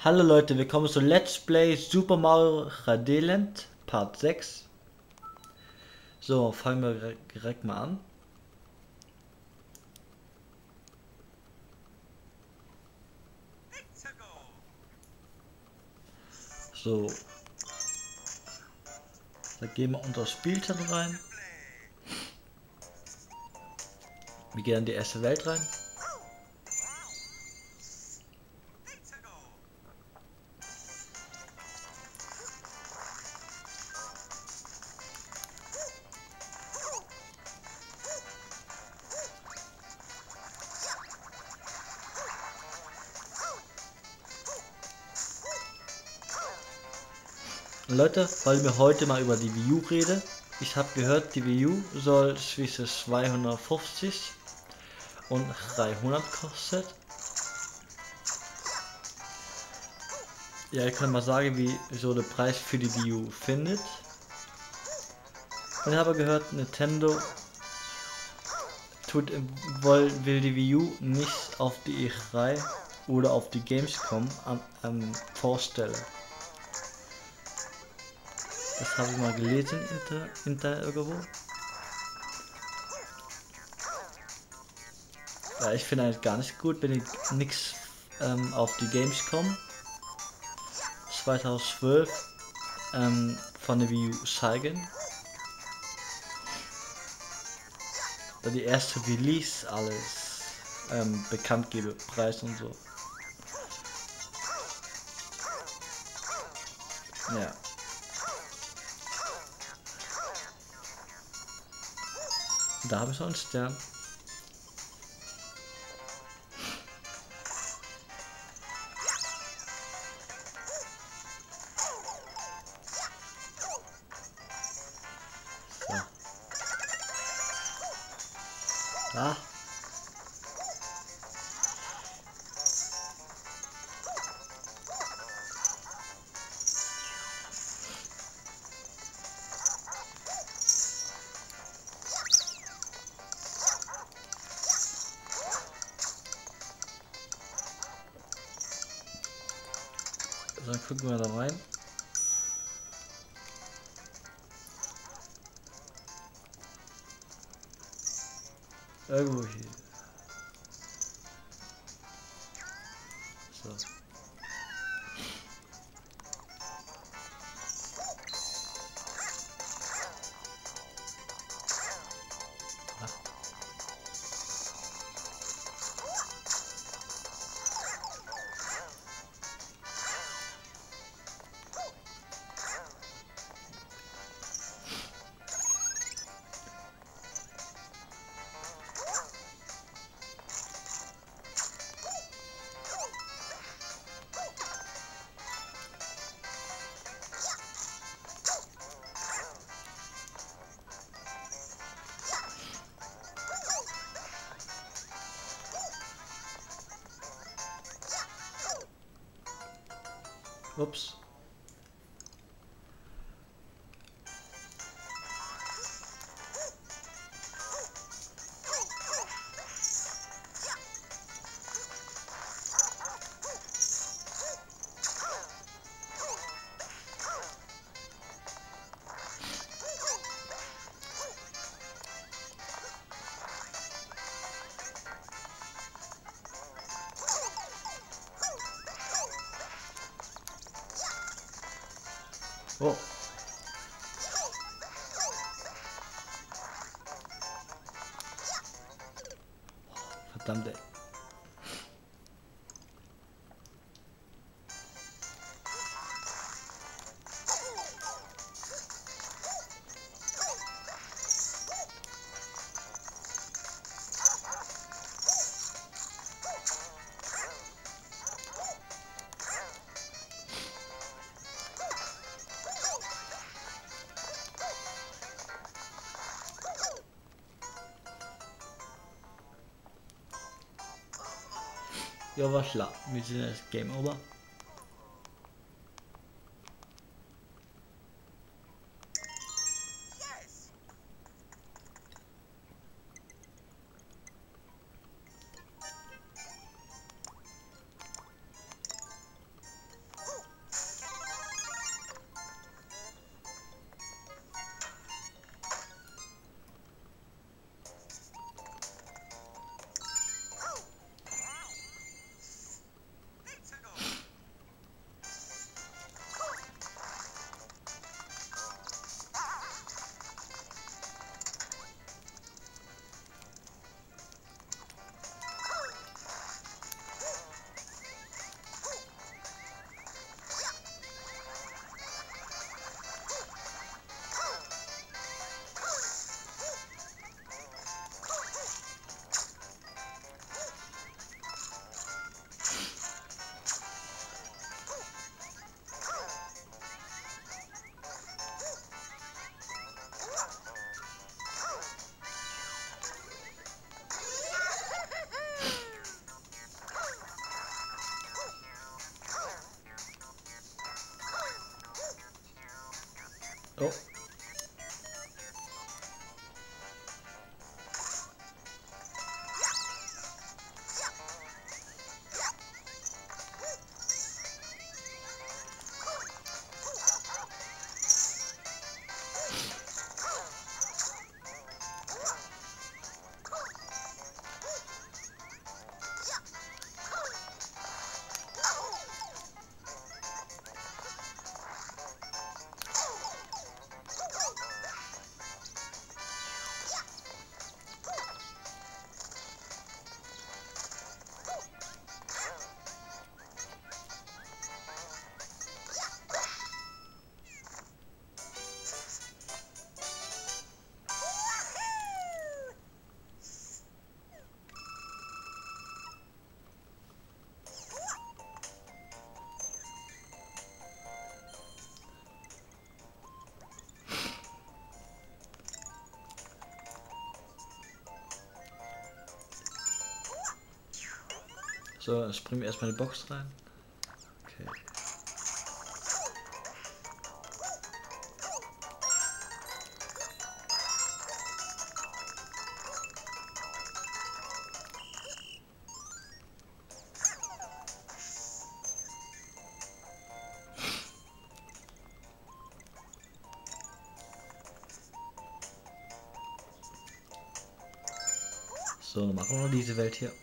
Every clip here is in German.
Hallo Leute, willkommen zu Let's Play Super Mario 3D Land Part 6. So, fangen wir direkt mal an. So, da gehen wir unter das Spielstand rein. Wir gehen in die erste Welt rein. Leute, weil wir heute mal über die Wii U reden. Ich habe gehört, die Wii U soll zwischen 250 und 300 kostet. Ja, ich kann mal sagen, wie so der Preis für die Wii U findet. Und ich habe gehört, Nintendo will die Wii U nicht auf die E3 oder auf die Gamescom vorstellen. Das habe ich mal gelesen inter irgendwo. Ja, ich finde eigentlich gar nicht gut, wenn ich nichts auf die Gamescom 2012 von der Wii U zeigen. Da die erste Release alles bekannt gebe, Preis und so. Ja. Da habe ich noch einen Stern. So. Ah. So, dann gucken wir da rein. Irgendwo hier. So. Ups. Oh. Verdammt, ey. Ja, war klar. Wir sind jetzt Game Over. Oh. So, dann springen wir erstmal in die Box rein. Okay. So, dann machen wir noch diese Welt hier.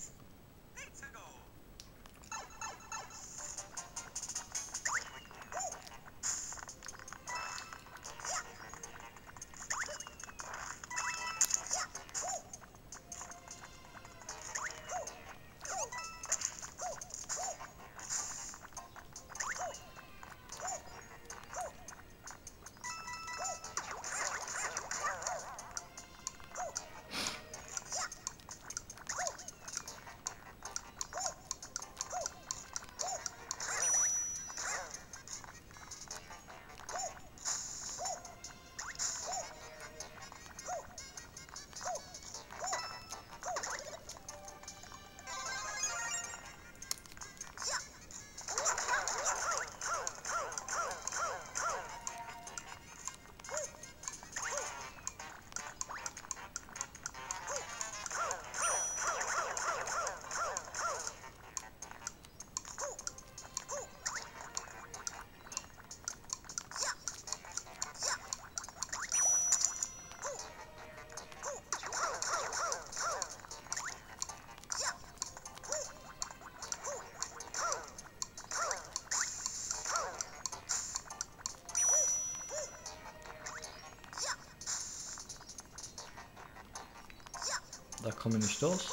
Da kommen wir nicht durch.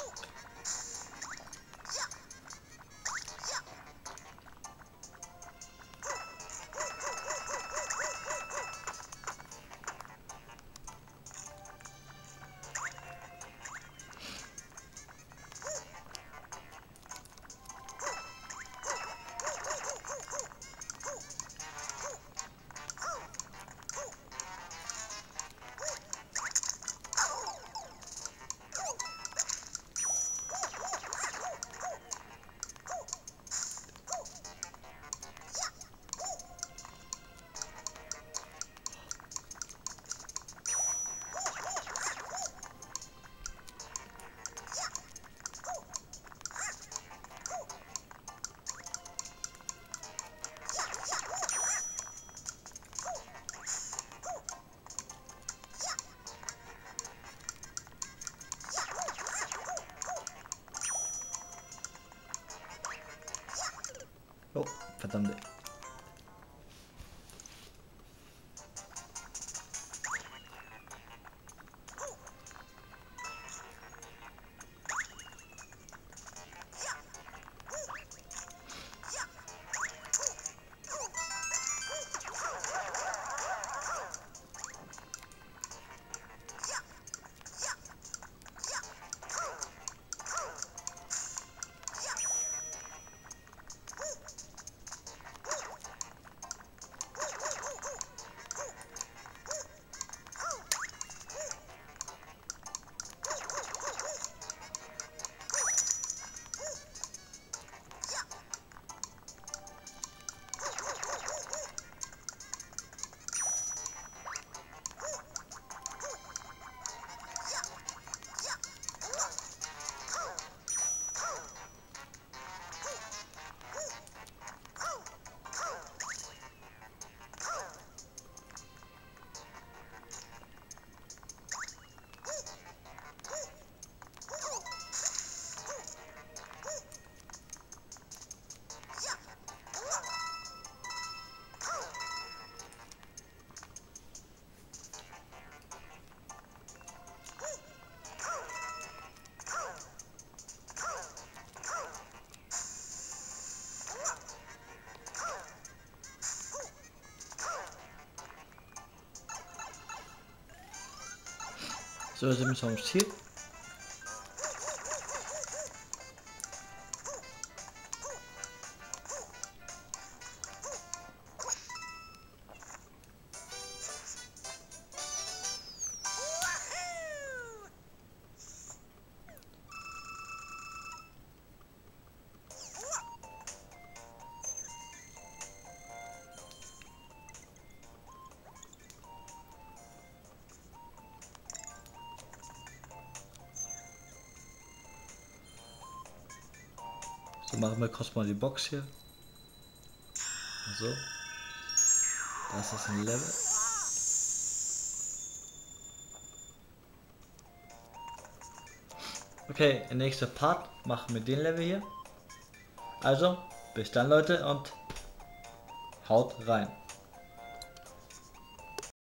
Oh, verdammt. So, jetzt sind wir schon am Ziel. So, machen wir kurz mal die Box hier. So. Das ist ein Level. Okay, im nächsten Part machen wir den Level hier. Also, bis dann Leute und haut rein.